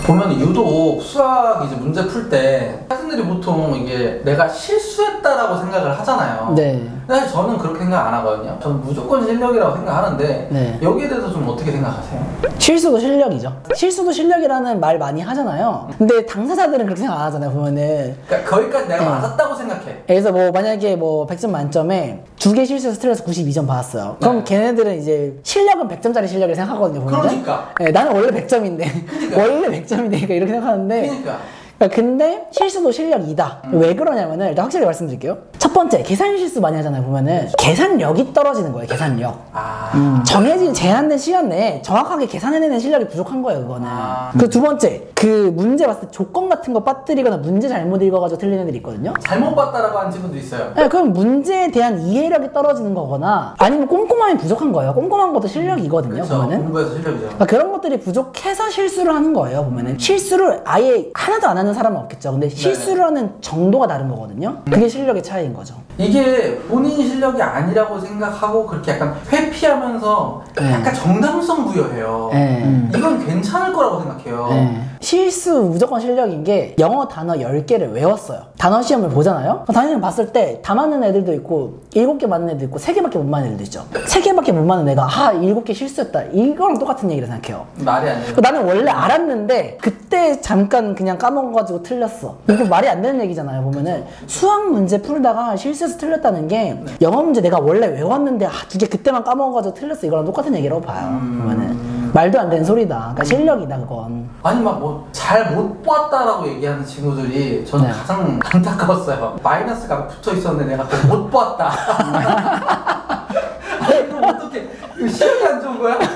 보면 유독 수학 이제 문제 풀 때 학생들이 보통 이게 내가 실수했다라고 생각을 하잖아요. 네. 사실 저는 그렇게 생각 안 하거든요. 저는 무조건 실력이라고 생각하는데 네. 여기에 대해서 좀 어떻게 생각하세요? 실수도 실력이죠. 실수도 실력이라는 말 많이 하잖아요. 근데 당사자들은 그렇게 생각 안 하잖아요, 보면은. 그러니까 거기까지 내가 맞았다고 생각해. 그래서 뭐 만약에 뭐 100점 만점에 2개 실수해서 틀려서 92점 받았어요. 그럼 걔네들은 이제 실력은 100점짜리 실력을 생각하거든요, 보면. 그러니까. 네, 나는 원래 100점인데. 그러니까. 원래 100점이니까 이렇게 생각하는데. 그러니까. 근데 실수도 실력이다. 왜 그러냐면은 일단 확실히 말씀드릴게요. 첫 번째, 계산 실수 많이 하잖아요, 보면은. 계산력이 떨어지는 거예요, 계산력. 정해진 제한된 시간 내에 정확하게 계산해내는 실력이 부족한 거예요, 그거는. 그 두 번째, 그 문제 봤을 때 조건 같은 거 빠뜨리거나 문제 잘못 읽어가지고 틀린 애들이 있거든요. 잘못 봤다라고 하는 친구도 있어요. 네, 그럼 문제에 대한 이해력이 떨어지는 거거나 아니면 꼼꼼함이 부족한 거예요. 꼼꼼한 것도 실력이거든요, 그렇죠. 보면은. 공부해서 실력이죠. 그러니까 그런 것들이 부족해서 실수를 하는 거예요, 보면은. 실수를 아예 하나도 안 하는 사람은 없겠죠. 근데 실수를 하는 정도가 다른 거거든요. 그게 실력의 차이인 거죠. 이게 본인 실력이 아니라고 생각하고 그렇게 약간 회피하면서 약간 정당성 부여해요. 이건 괜찮을 거라고 생각해요. 실수 무조건 실력인 게 영어 단어 10개를 외웠어요. 단어 시험을 보잖아요. 단어 시험 봤을 때 다 맞는 애들도 있고 7개 맞는 애들도 있고 3개밖에 못 맞는 애들도 있죠. 3개밖에 못 맞는 애가 7개 실수했다. 이거랑 똑같은 얘기를 생각해요. 말이 안 돼요. 나는 원래 알았는데 그때 잠깐 그냥 까먹어가지고 틀렸어. 이거 말이 안 되는 얘기잖아요, 보면은. 수학 문제 풀다가 실수해서 틀렸다는 게 영어 문제 내가 원래 외웠는데 2개 그때만 까먹어가지고 틀렸어. 이거랑 똑같은 얘기라고 봐요, 보면은. 말도 안 되는 소리다. 그러니까 실력이다, 그건. 아니 막 뭐 잘 못 봤다라고 얘기하는 친구들이 저는 가장 안타까웠어요. 마이너스가 붙어 있었는데 내가 그걸 못 봤다. 아니 그럼 어떻게 이거 실력이 안 좋은 거야?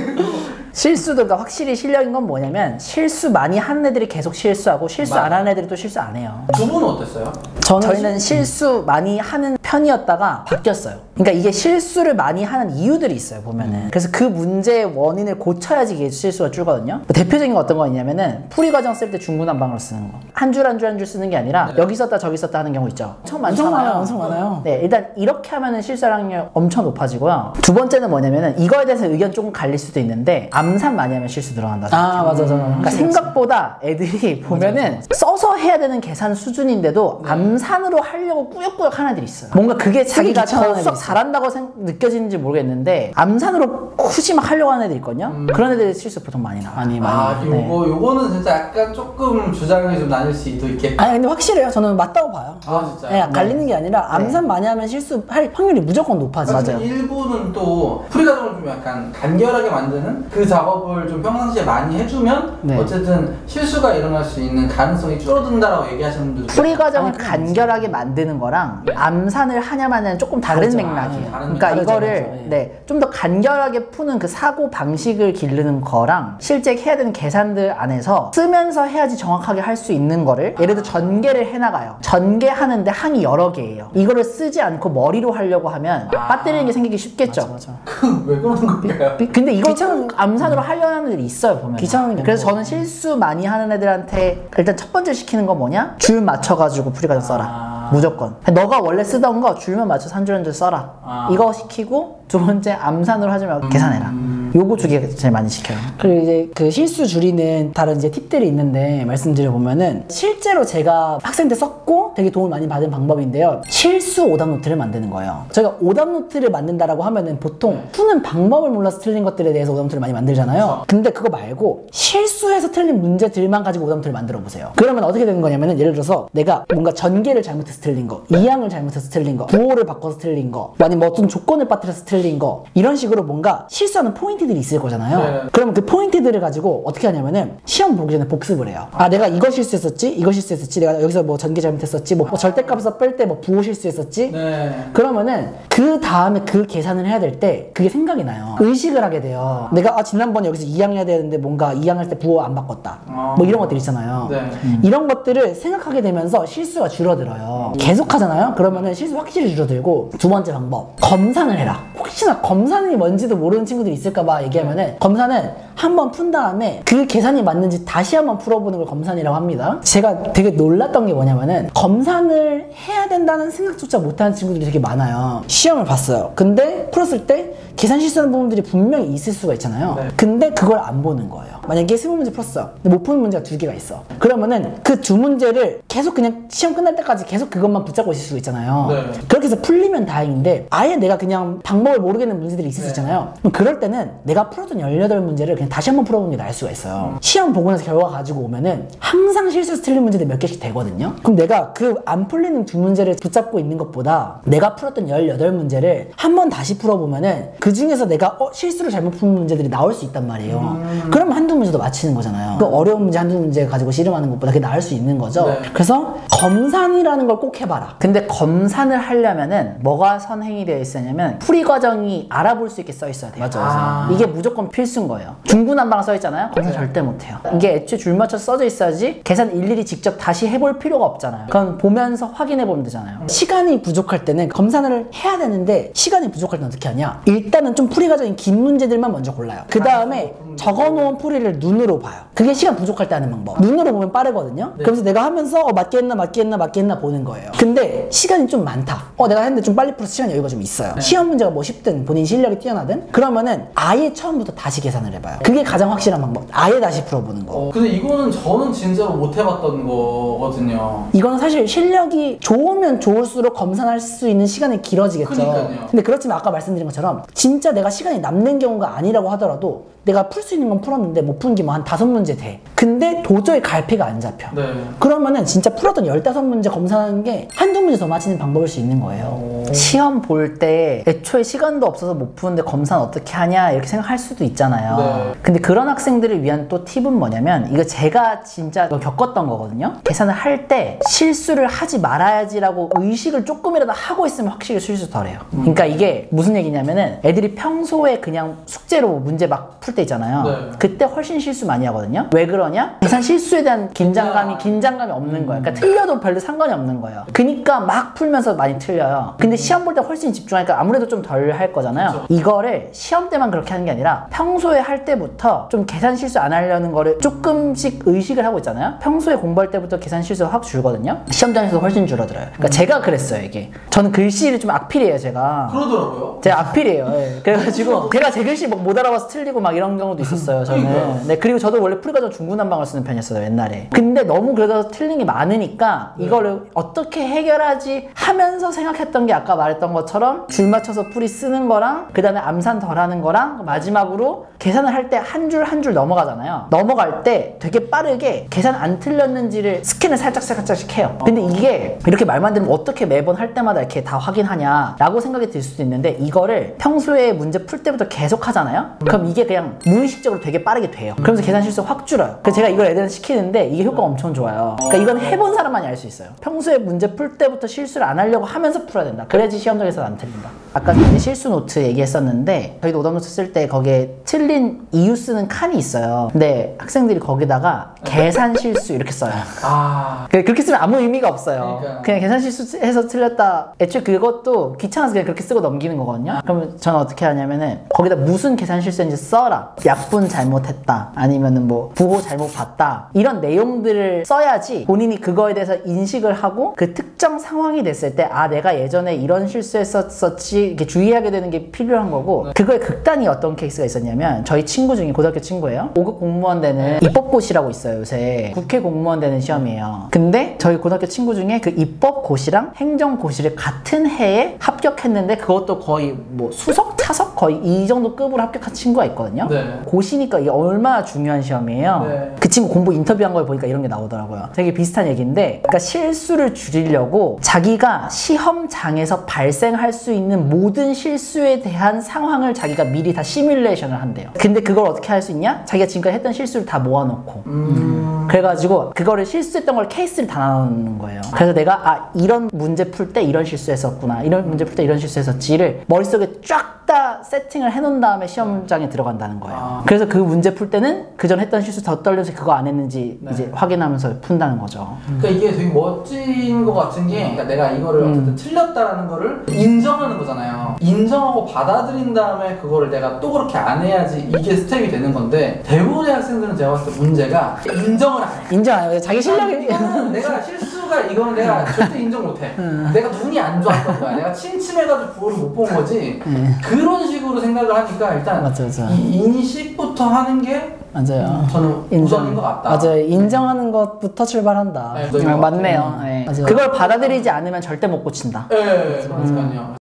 실수도 그러니까 확실히 실력인 건 뭐냐면 실수 많이 하는 애들이 계속 실수하고 실수 안 하는 애들이 또 실수 안 해요. 두 분은 어땠어요? 저희는 실수 많이 하는 편이었다가 바뀌었어요. 그러니까 이게 실수를 많이 하는 이유들이 있어요, 보면은. 그래서 그 문제의 원인을 고쳐야지 이게 실수가 줄거든요. 대표적인 거 어떤 거 있냐면은 풀이 과정 쓸 때 중구난방으로 쓰는 거. 한 줄 한 줄 한 줄 쓰는 게 아니라 여기 썼다 저기 썼다 하는 경우 있죠. 엄청 많잖아요. 엄청 많아요. 네, 일단 이렇게 하면은 실수 확률이 엄청 높아지고요. 두 번째는 뭐냐면은 이거에 대해서 의견 조금 갈릴 수도 있는데 암산 많이 하면 실수 들어간다. 맞아. 그러니까 생각보다 애들이 보면은 써서 해야 되는 계산 수준인데도 암산으로 하려고 꾸역꾸역 하는 애들이 있어요. 뭔가 그게 자기가 더 수학 잘한다고 느껴지는지 모르겠는데 암산으로 굳이 막 하려고 하는 애들 있거든요. 그런 애들이 실수 보통 많이 나와요. 요거는 진짜 약간 조금 주장이 좀 나뉠 수도 있겠다. 근데 확실해요. 저는 맞다고 봐요. 진짜. 네, 갈리는 게 아니라 암산 많이 하면 실수할 확률이 무조건 높아져요. 맞아요. 일부는 또 풀이 과정을 좀 약간 간결하게 만드는 그 작업을 좀 평상시에 많이 해주면 어쨌든 실수가 일어날 수 있는 가능성이 줄어든다라고 얘기하시는 분들도 풀이 과정을 간결하게 만드는 거랑 암산을 하냐마는 조금 다른 맥락이에요. 그러니까 이거를 좀 더 간결하게 푸는 그 사고 방식을 기르는 거랑 실제 해야 되는 계산들 안에서 쓰면서 해야지 정확하게 할 수 있는 거를 예를 들어 전개를 해나가요. 전개하는데 항이 여러 개예요. 이거를 쓰지 않고 머리로 하려고 하면 빠뜨리는 게 생기기 쉽겠죠. 맞아. 왜 그러는 걸까요? 근데 이거 암산으로 하려는 애들이 있어요, 보면. 귀찮은 게 그래서 저는 실수 많이 하는 애들한테 일단 첫 번째 시키는 거 뭐냐? 줄 맞춰가지고 풀이 과정 써라. 무조건. 너가 원래 쓰던 거 줄만 맞춰서 한 줄 한 줄 써라. 이거 시키고 두 번째 암산으로 하지 말고 계산해라. 요거 두 개 제일 많이 시켜요. 그리고 이제 그 실수 줄이는 다른 이제 팁들이 있는데 말씀드려보면은 실제로 제가 학생 때 썼고 되게 도움을 많이 받은 방법인데요. 실수 오답 노트를 만드는 거예요. 저희가 오답 노트를 만든다라고 하면은 보통 푸는 방법을 몰라서 틀린 것들에 대해서 오답 노트를 많이 만들잖아요. 근데 그거 말고 실수해서 틀린 문제들만 가지고 오답 노트를 만들어 보세요. 그러면 어떻게 되는 거냐면은 예를 들어서 내가 뭔가 전개를 잘못해서 틀린 거, 이항을 잘못해서 틀린 거, 부호를 바꿔서 틀린 거, 아니면 뭐 어떤 조건을 빠뜨려서 틀린 거, 이런 식으로 뭔가 실수하는 포인트들이 있을 거잖아요. 그러면 그 포인트들을 가지고 어떻게 하냐면은 시험 보기 전에 복습을 해요. 내가 이거 실수했었지, 이거 실수했었지, 내가 여기서 뭐 전개 잘못했었지, 뭐 절대값에서 뺄 때 뭐 부호 실수했었지. 그러면은 그 다음에 그 계산을 해야 될 때 그게 생각이 나요. 의식을 하게 돼요. 내가 지난번에 여기서 이항 해야 되는데 뭔가 이항 할 때 부호 안 바꿨다. 뭐 이런 것들 있잖아요. 이런 것들을 생각하게 되면서 실수가 줄어들어요. 계속 하잖아요. 그러면은 실수 확실히 줄어들고, 두 번째 방법, 검산을 해라. 혹시나 검산이 뭔지도 모르는 친구들이 있을까봐 풀어봐 얘기하면은 검사는 한 번 푼 다음에 그 계산이 맞는지 다시 한번 풀어보는 걸 검산이라고 합니다. 제가 되게 놀랐던 게 뭐냐면은 검산을 해야 된다는 생각조차 못하는 친구들이 되게 많아요. 시험을 봤어요. 근데 풀었을 때 계산 실수하는 부분들이 분명히 있을 수가 있잖아요. 네. 근데 그걸 안 보는 거예요. 만약에 20문제 풀었어. 근데 못 푸는 문제가 2개가 있어. 그러면은 그 2문제를 계속 그냥 시험 끝날 때까지 계속 그것만 붙잡고 있을 수 있잖아요. 네. 그렇게 해서 풀리면 다행인데 아예 내가 그냥 방법을 모르겠는 문제들이 있을 수 있잖아요. 그럼 그럴 때는 내가 풀었던 18문제를 그냥 다시 한번 풀어보는 게 나을 수가 있어요. 시험 보고 나서 결과 가지고 오면은 항상 실수해서 틀린 문제들이 몇 개씩 되거든요. 그럼 내가 그 안 풀리는 2문제를 붙잡고 있는 것보다 내가 풀었던 18문제를 한 번 다시 풀어보면은 그 중에서 내가 실수를 잘못 푼 문제들이 나올 수 있단 말이에요. 그러면 한두 문제도 맞히는 거잖아요. 그 어려운 문제 한두 문제 가지고 씨름하는 것보다 그게 나을 수 있는 거죠. 네. 그래서 검산이라는 걸 꼭 해봐라. 근데 검산을 하려면은 뭐가 선행이 되어 있었냐면 풀이 과정이 알아볼 수 있게 써 있어야 돼요. 맞아요. 이게 무조건 필수인 거예요. 중구난방 써 있잖아요. 검산 절대 못해요. 이게 애초에 줄 맞춰 써져 있어야지 계산 일일이 직접 다시 해볼 필요가 없잖아요. 그건 보면서 확인해 보면 되잖아요. 시간이 부족할 때는 검산을 해야 되는데 시간이 부족할 때는 어떻게 하냐? 일단은 좀 풀이 과정이 긴 문제들만 먼저 골라요. 그 다음에 적어놓은 풀이를 눈으로 봐요. 그게 시간 부족할 때 하는 방법. 눈으로 보면 빠르거든요. 네. 그래서 내가 하면서 맞겠나 보는 거예요. 근데 시간이 좀 많다. 내가 했는데 좀 빨리 풀어서 시간 여유가 좀 있어요. 네. 시험 문제가 뭐 쉽든 본인 실력이 뛰어나든 그러면은 아예 처음부터 다시 계산을 해봐요. 그게 가장 확실한 방법. 아예 다시 풀어보는 거. 근데 이거는 저는 진짜로 못 해봤던 거거든요. 이건 사실 실력이 좋으면 좋을수록 검산할 수 있는 시간이 길어지겠죠. 그러니까요. 근데 그렇지만 아까 말씀드린 것처럼 진짜 내가 시간이 남는 경우가 아니라고 하더라도 내가 풀 수 있는 건 풀었는데 못 푼 게 뭐 한 5문제 돼. 근데 도저히 갈피가 안 잡혀. 네. 그러면은 진짜 풀었던 15문제 검사하는 게 한두 문제 더 맞히는 방법일 수 있는 거예요. 시험 볼 때 애초에 시간도 없어서 못 푸는데 검사는 어떻게 하냐 이렇게 생각할 수도 있잖아요. 네. 근데 그런 학생들을 위한 또 팁은 뭐냐면 이거 제가 진짜 겪었던 거거든요. 계산을 할 때 실수를 하지 말아야지라고 의식을 조금이라도 하고 있으면 확실히 실수 덜해요. 그러니까 이게 무슨 얘기냐면은 애들이 평소에 그냥 숙제로 문제 막 풀 때 있잖아요. 네. 그때 훨씬 실수 많이 하거든요. 왜 그러냐? 계산 실수에 대한 긴장감이 없는 거예요. 그러니까 틀려도 별로 상관이 없는 거예요. 그러니까 막 풀면서 많이 틀려요. 근데 시험 볼 때 훨씬 집중하니까 아무래도 좀 덜 할 거잖아요. 그쵸. 이거를 시험 때만 그렇게 하는 게 아니라 평소에 할 때부터 좀 계산 실수 안 하려는 거를 조금씩 의식을 하고 있잖아요. 평소에 공부할 때부터 계산 실수가 확 줄거든요. 시험장에서 훨씬 줄어들어요. 그러니까 제가 그랬어요, 이게. 저는 글씨를 좀 악필이에요, 제가. 그러더라고요. 제가 악필이에요. 네. 그래가지고 제가 제 글씨 못 알아봐서 틀리고 막 이런 경우도 있었어요, 저는. 네, 그리고 저도 원래 풀이과정 중구난방을 쓰는 편이었어요, 옛날에. 근데 너무 그러다 틀린 게 많으니까 이거를 어떻게 해결하지 하면서 생각했던 게 아까 말했던 것처럼 줄 맞춰서 풀이 쓰는 거랑 그 다음에 암산 덜 하는 거랑 마지막으로 계산을 할 때 한 줄 한 줄 넘어가잖아요. 넘어갈 때 되게 빠르게 계산 안 틀렸는지를 스캔을 살짝씩 해요. 근데 이게 이렇게 말만 들으면 어떻게 매번 할 때마다 이렇게 다 확인하냐 라고 생각이 들 수도 있는데 이거를 평소에 문제 풀 때부터 계속 하잖아요. 그럼 이게 그냥 무의식적으로 되게 빠르게 돼요. 그러면서 계산 실수가 확 줄어요. 그래서 제가 이걸 애들한테 시키는데 이게 효과가 엄청 좋아요. 그러니까 이건 해본 사람만이 알 수 있어요. 평소에 문제 풀 때부터 실수를 안 하려고 하면서 풀어야 된다. 그래야지 시험장에서 안 틀린다. 아까 실수 노트 얘기했었는데 저희도 오답노트 쓸 때 거기에 틀린 이유 쓰는 칸이 있어요. 근데 학생들이 거기다가 계산 실수 이렇게 써요. 그렇게 쓰면 아무 의미가 없어요. 그냥 계산 실수해서 틀렸다. 애초에 그것도 귀찮아서 그냥 그렇게 쓰고 넘기는 거거든요. 그러면 저는 어떻게 하냐면은 거기다 무슨 계산 실수인지 써라. 약분 잘못했다. 아니면은 뭐 부호 잘못 봤다. 이런 내용들을 써야지 본인이 그거에 대해서 인식을 하고 그 특정 상황이 됐을 때 아 내가 예전에 이런 실수했었지 이렇게 주의하게 되는 게 필요한 거고 그거의 극단이 어떤 케이스가 있었냐면 저희 친구 중에 고등학교 친구예요. 5급 공무원 되는 입법고시라고 있어요. 요새 국회 공무원 되는 시험이에요. 근데 저희 고등학교 친구 중에 그 입법고시랑 행정고시를 같은 해에 합격했는데 그것도 거의 뭐 수석? 차석? 거의 이 정도 급으로 합격한 친구가 있거든요. 네. 고시니까 이게 얼마나 중요한 시험이에요. 네. 그 친구 공부 인터뷰한 걸 보니까 이런 게 나오더라고요. 되게 비슷한 얘기인데 그러니까 실수를 줄이려고 자기가 시험장에서 발생할 수 있는 모든 실수에 대한 상황을 자기가 미리 다 시뮬레이션을 한대요. 근데 그걸 어떻게 할 수 있냐? 자기가 지금까지 했던 실수를 다 모아놓고 그래가지고 그거를 실수했던 걸 케이스를 다 나누는 거예요. 그래서 내가 아 이런 문제 풀 때 이런 실수했었구나 이런 문제 풀 때 이런 실수했었지를 머릿속에 쫙 다 다 세팅을 해놓은 다음에 시험장에 들어간다는 거예요. 그래서 그 문제 풀 때는 그전 했던 실수 더 떨려서 그거 안 했는지 이제 확인하면서 푼다는 거죠. 그러니까 이게 되게 멋진 것 같은 게 그러니까 내가 이거를 어쨌든 틀렸다라는 거를 인정하는 거잖아요. 인정하고 받아들인 다음에 그거를 내가 또 그렇게 안 해야지 이게 스텝이 되는 건데 대부분의 학생들은 제가 봤을 때 문제가 인정을 안 해. 인정 안 해요. 자기 실력이 이거는 내가 실수가 이거는 내가 절대 인정 못해. 내가 눈이 안 좋았던 거야. 내가 침침해가지고 그거를 못 본 거지. 그런 식으로 생각을 하니까 일단 맞아. 이 인식부터 하는 게 맞아요. 저는 우선인 것 같다. 맞아요. 인정하는 것부터 출발한다. 네, 맞네요. 네. 맞아요. 그걸 받아들이지 않으면 절대 못 고친다. 네, 그러니까요.